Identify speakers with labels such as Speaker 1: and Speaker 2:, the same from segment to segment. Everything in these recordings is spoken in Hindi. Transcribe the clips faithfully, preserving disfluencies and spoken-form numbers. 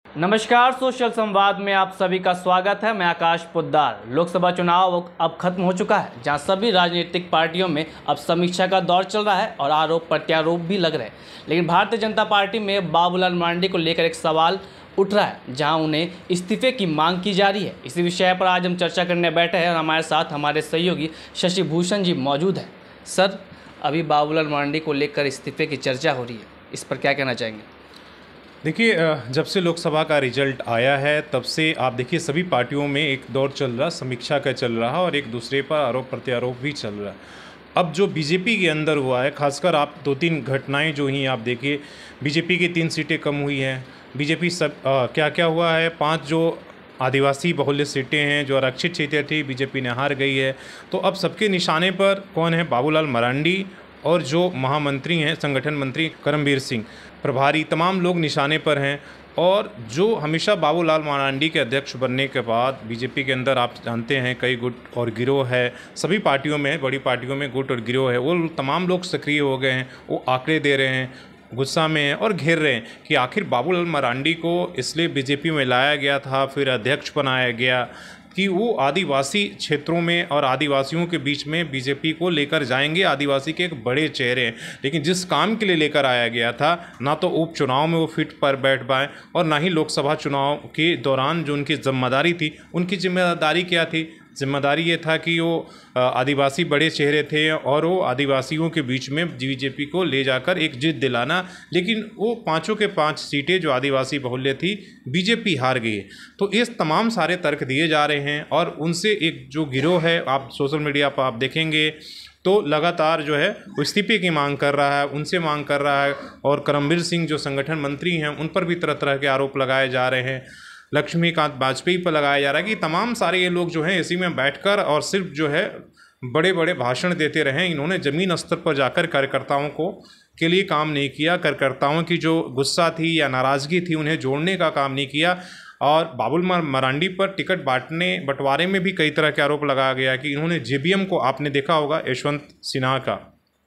Speaker 1: नमस्कार, सोशल संवाद में आप सभी का स्वागत है। मैं आकाश पोद्दार। लोकसभा चुनाव अब खत्म हो चुका है, जहां सभी राजनीतिक पार्टियों में अब समीक्षा का दौर चल रहा है और आरोप प्रत्यारोप भी लग रहे हैं। लेकिन भारतीय जनता पार्टी में बाबूलाल मरांडी को लेकर एक सवाल उठ रहा है, जहां उन्हें इस्तीफे की मांग की जा रही है। इसी विषय पर आज हम चर्चा करने बैठे हैं और हमारे साथ हमारे सहयोगी शशि भूषण जी मौजूद हैं। सर, अभी बाबूलाल मरांडी को लेकर इस्तीफे की चर्चा हो रही है, इस पर क्या कहना चाहेंगे?
Speaker 2: देखिए, जब से लोकसभा का रिजल्ट आया है तब से आप देखिए सभी पार्टियों में एक दौर चल रहा, समीक्षा का चल रहा और एक दूसरे पर आरोप प्रत्यारोप भी चल रहा। अब जो बीजेपी के अंदर हुआ है, खासकर आप दो तीन घटनाएं जो ही आप देखिए, बीजेपी की तीन सीटें कम हुई हैं। बीजेपी सब आ, क्या क्या हुआ है, पांच जो आदिवासी बहुल्य सीटें हैं, जो आरक्षित सीटें थी, बीजेपी ने हार गई है। तो अब सबके निशाने पर कौन है? बाबूलाल मरांडी और जो महामंत्री हैं, संगठन मंत्री करमबीर सिंह, प्रभारी, तमाम लोग निशाने पर हैं। और जो हमेशा बाबूलाल मरांडी के अध्यक्ष बनने के बाद बीजेपी के अंदर आप जानते हैं कई गुट और गिरोह है, सभी पार्टियों में, बड़ी पार्टियों में गुट और गिरोह है, वो तमाम लोग सक्रिय हो गए हैं। वो आंकड़े दे रहे हैं, गुस्सा में हैं और घेर रहे हैं कि आखिर बाबूलाल मरांडी को इसलिए बीजेपी में लाया गया था, फिर अध्यक्ष बनाया गया कि वो आदिवासी क्षेत्रों में और आदिवासियों के बीच में बीजेपी को लेकर जाएंगे, आदिवासी के एक बड़े चेहरे हैं। लेकिन जिस काम के लिए लेकर आया गया था, ना तो उपचुनाव में वो फिट पर बैठ पाए और ना ही लोकसभा चुनाव के दौरान जो उनकी जिम्मेदारी थी, उनकी जिम्मेदारी क्या थी? जिम्मेदारी ये था कि वो आदिवासी बड़े चेहरे थे और वो आदिवासियों के बीच में बीजेपी को ले जाकर एक जीत दिलाना। लेकिन वो पांचों के पांच सीटें जो आदिवासी बहुल्य थी, बीजेपी हार गई है। तो इस तमाम सारे तर्क दिए जा रहे हैं और उनसे एक जो गिरोह है, आप सोशल मीडिया पर आप देखेंगे तो लगातार जो है वो इस्तीफे की मांग कर रहा है, उनसे मांग कर रहा है। और करमबीर सिंह जो संगठन मंत्री हैं, उन पर भी तरह तरह के आरोप लगाए जा रहे हैं। लक्ष्मीकांत वाजपेयी पर लगाया जा रहा है कि तमाम सारे ये लोग जो हैं इसी में बैठकर और सिर्फ जो है बड़े बड़े भाषण देते रहे। इन्होंने ज़मीन स्तर पर जाकर कार्यकर्ताओं को के लिए काम नहीं किया, कार्यकर्ताओं की जो गुस्सा थी या नाराज़गी थी उन्हें जोड़ने का काम नहीं किया। और बाबूलाल मरांडी पर टिकट बांटने बंटवारे में भी कई तरह के आरोप लगाया गया कि इन्होंने जेबीएम को, आपने देखा होगा यशवंत सिन्हा का,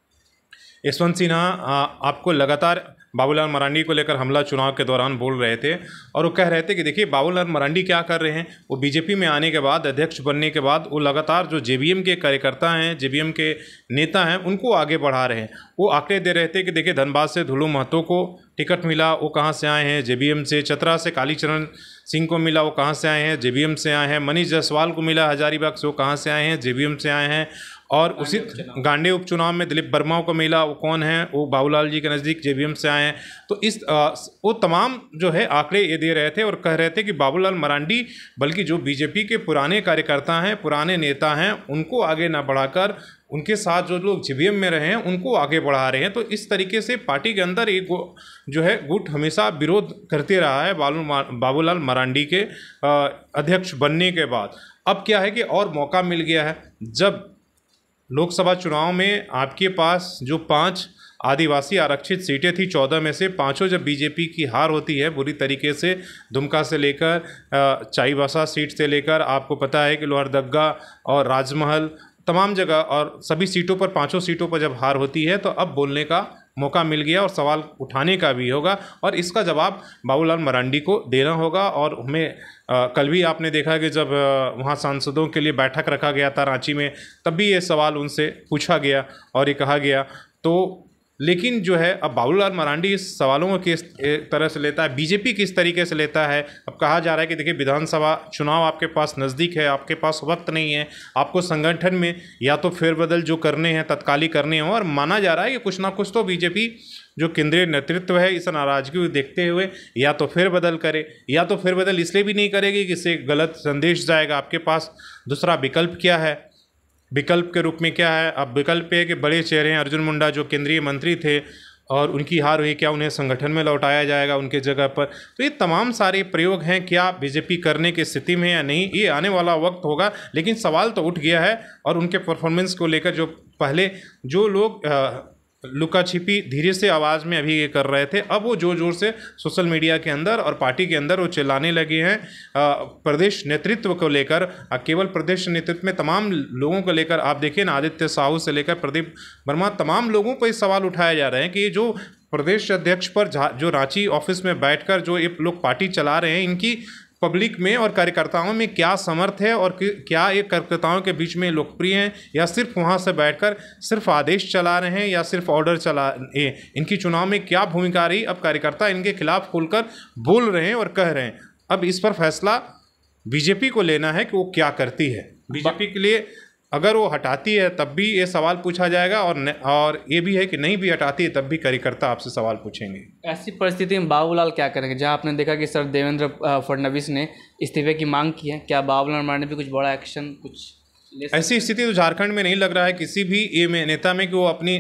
Speaker 2: यशवंत सिन्हा आपको लगातार बाबूलाल मरांडी को लेकर हमला चुनाव के दौरान बोल रहे थे और वो कह रहे थे कि देखिए बाबूलाल मरांडी क्या कर रहे हैं। वो बीजेपी में आने के बाद, अध्यक्ष बनने के बाद, वो लगातार जो जेबीएम के कार्यकर्ता हैं, जेबीएम के नेता हैं, उनको आगे बढ़ा रहे हैं। वो आंकड़े दे रहे थे कि देखिए धनबाद से धुलू महतो को टिकट मिला, वो कहाँ से आए हैं? जेबीएम से। चतरा से कालीचरण सिंह को मिला, वो कहाँ से आए हैं? जेबीएम से आए हैं। मनीष जायसवाल को मिला हजारीबाग से, वो कहाँ से आए हैं? जेबीएम से आए हैं। और उसी गांडे उपचुनाव में दिलीप वर्मा को मिला, वो कौन है? वो बाबूलाल जी के नज़दीक जेबीएम से आए हैं। तो इस आ, वो तमाम जो है आंकड़े ये दे रहे थे और कह रहे थे कि बाबूलाल मरांडी, बल्कि जो बीजेपी के पुराने कार्यकर्ता हैं, पुराने नेता हैं, उनको आगे ना बढ़ाकर उनके साथ जो लोग जेबीएम में रहे हैं उनको आगे बढ़ा रहे हैं। तो इस तरीके से पार्टी के अंदर एक जो है गुट हमेशा विरोध करते रहा है बाबूलाल मरांडी के अध्यक्ष बनने के बाद। अब क्या है कि और मौका मिल गया है। जब लोकसभा चुनाव में आपके पास जो पांच आदिवासी आरक्षित सीटें थी, चौदह में से पांचों जब बीजेपी की हार होती है बुरी तरीके से, दुमका से लेकर चाईबासा सीट से लेकर, आपको पता है कि लोहरदगा और राजमहल, तमाम जगह और सभी सीटों पर, पांचों सीटों पर जब हार होती है तो अब बोलने का मौका मिल गया और सवाल उठाने का भी होगा और इसका जवाब बाबूलाल मरांडी को देना होगा। और हमें आ, कल भी आपने देखा कि जब वहाँ सांसदों के लिए बैठक रखा गया था रांची में, तब भी ये सवाल उनसे पूछा गया और ये कहा गया। तो लेकिन जो है अब बाबूलाल मरांडी इस सवालों को किस तरह से लेता है, बीजेपी किस तरीके से लेता है। अब कहा जा रहा है कि देखिए विधानसभा चुनाव आपके पास नज़दीक है, आपके पास वक्त नहीं है, आपको संगठन में या तो फेरबदल जो करने हैं, तत्कालिक करने हैं। और माना जा रहा है कि कुछ ना कुछ तो बीजेपी जो केंद्रीय नेतृत्व है इस नाराजगी को देखते हुए या तो फेरबदल करे, या तो फेरबदल इसलिए भी नहीं करेगी कि इससे गलत संदेश जाएगा। आपके पास दूसरा विकल्प क्या है? विकल्प के रूप में क्या है? अब विकल्प है कि बड़े चेहरे हैं, अर्जुन मुंडा जो केंद्रीय मंत्री थे और उनकी हार हुई, क्या उन्हें संगठन में लौटाया जाएगा उनके जगह पर? तो ये तमाम सारे प्रयोग हैं, क्या बीजेपी करने की स्थिति में या नहीं, ये आने वाला वक्त होगा। लेकिन सवाल तो उठ गया है और उनके परफॉर्मेंस को लेकर जो पहले जो लोग लुका छिपी धीरे से आवाज़ में अभी ये कर रहे थे, अब वो जोर जोर से सोशल मीडिया के अंदर और पार्टी के अंदर वो चिल्लाने लगे हैं प्रदेश नेतृत्व को लेकर। केवल प्रदेश नेतृत्व में तमाम लोगों को लेकर आप देखिए ना, आदित्य साहू से लेकर प्रदीप वर्मा, तमाम लोगों पर इस सवाल उठाए जा रहे हैं कि ये जो प्रदेश अध्यक्ष पर जो रांची ऑफिस में बैठकर जो ये लोग पार्टी चला रहे हैं, इनकी पब्लिक में और कार्यकर्ताओं में क्या समर्थ है और क्या ये कार्यकर्ताओं के बीच में लोकप्रिय हैं, या सिर्फ वहाँ से बैठकर सिर्फ आदेश चला रहे हैं या सिर्फ ऑर्डर चला ए, इनकी चुनाव में क्या भूमिका रही। अब कार्यकर्ता इनके खिलाफ खुलकर बोल रहे हैं और कह रहे हैं। अब इस पर फैसला बीजेपी को लेना है कि वो क्या करती है। बीजेपी के लिए अगर वो हटाती है तब भी ये सवाल पूछा जाएगा, और न, और ये भी है कि नहीं भी हटाती है तब भी कार्यकर्ता आपसे सवाल पूछेंगे।
Speaker 1: ऐसी परिस्थिति में बाबूलाल क्या करेंगे, जहां आपने देखा कि सर देवेंद्र फडणवीस ने इस्तीफे की मांग की है, क्या बाबूलाल मरांडी पे कुछ बड़ा एक्शन कुछ?
Speaker 2: ऐसी स्थिति तो झारखंड में नहीं लग रहा है किसी भी ये में नेता में कि वो अपनी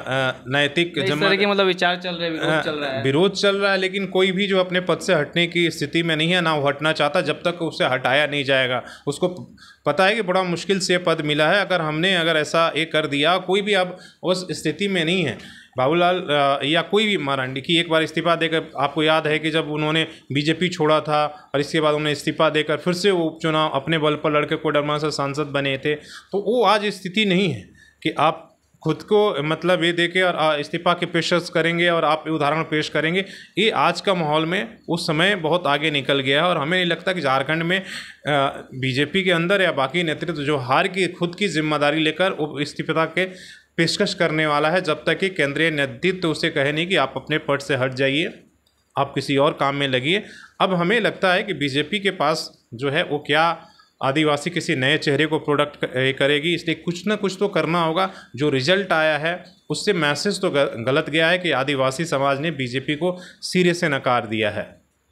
Speaker 2: नैतिक
Speaker 1: के मतलब विचार चल रहे विरोध चल रहा है
Speaker 2: विरोध चल रहा है लेकिन कोई भी जो अपने पद से हटने की स्थिति में नहीं है, ना वो हटना चाहता जब तक उसे हटाया नहीं जाएगा। उसको पता है कि बड़ा मुश्किल से पद मिला है, अगर हमने अगर ऐसा एक कर दिया, कोई भी अब उस स्थिति में नहीं है। बाबूलाल या कोई भी मरांडी की एक बार इस्तीफा देकर, आपको याद है कि जब उन्होंने बीजेपी छोड़ा था और इसके बाद उन्होंने इस्तीफा देकर फिर से वो उपचुनाव अपने बल पर लड़के कोडरमा से सांसद बने थे, तो वो आज स्थिति नहीं है कि आप खुद को मतलब ये देके और इस्तीफा की पेशकश करेंगे और आप उदाहरण पेश करेंगे। ये आज का माहौल में उस समय बहुत आगे निकल गया है, और हमें नहीं लगता कि झारखंड में बीजेपी के अंदर या बाकी नेतृत्व जो हार की खुद की जिम्मेदारी लेकर इस्तीफा के पेशकश करने वाला है, जब तक कि केंद्रीय नेतृत्व तो उसे कहे नहीं कि आप अपने पद से हट जाइए, आप किसी और काम में लगिए। अब हमें लगता है कि बीजेपी के पास जो है वो क्या आदिवासी किसी नए चेहरे को प्रोडक्ट करेगी, इसलिए कुछ ना कुछ तो करना होगा। जो रिजल्ट आया है उससे मैसेज तो गलत गया है कि आदिवासी समाज ने बीजेपी को सिरे से नकार दिया है।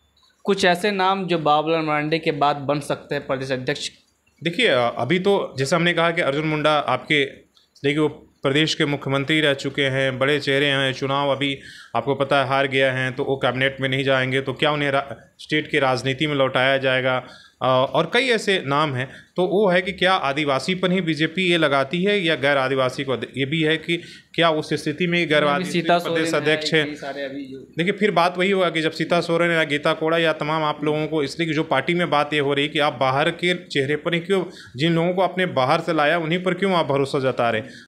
Speaker 1: कुछ ऐसे नाम जो बाबूलाल मरांडी के बाद बन सकते हैं प्रदेश अध्यक्ष?
Speaker 2: देखिए, अभी तो जैसे हमने कहा कि अर्जुन मुंडा आपके देखिए वो प्रदेश के मुख्यमंत्री रह चुके हैं, बड़े चेहरे हैं, चुनाव अभी आपको पता है हार गया हैं, तो वो कैबिनेट में नहीं जाएंगे, तो क्या उन्हें स्टेट की राजनीति में लौटाया जाएगा? और कई ऐसे नाम हैं। तो वो है कि क्या आदिवासी पर ही बीजेपी ये लगाती है या गैर आदिवासी को? ये भी है कि क्या उस स्थिति में गैर आदिवासी प्रदेश अध्यक्ष है। देखिए, फिर बात वही होगा कि जब सीता सोरेन या गीता कोड़ा या तमाम आप लोगों को, इसलिए कि जो पार्टी में बात ये हो रही कि आप बाहर के चेहरे पर ही क्यों, जिन लोगों को आपने बाहर से लाया उन्हीं पर क्यों आप भरोसा जता रहे?